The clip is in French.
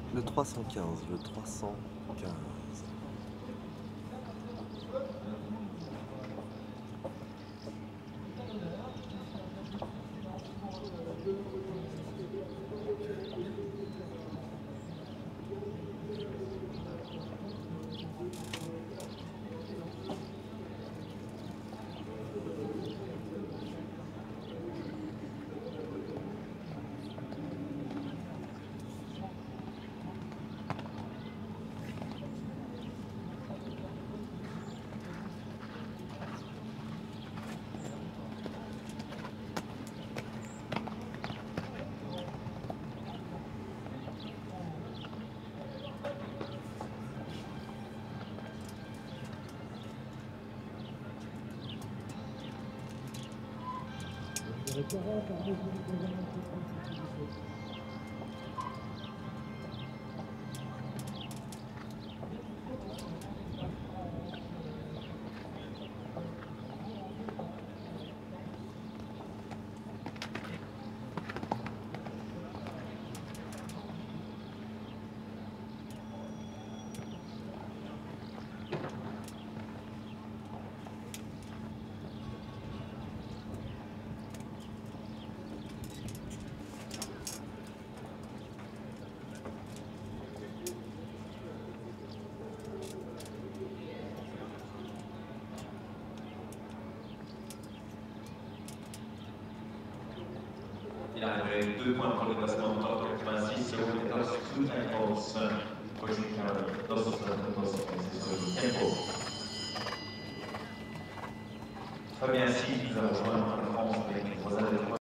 Le 315, le 315. Il arriverait 2 points pour le classement de top 86, so with the first 2 tempos, Poison Carol, those are the tempos, so tempo. Fabien Sy nous a rejoint en France avec les 3 adeptes.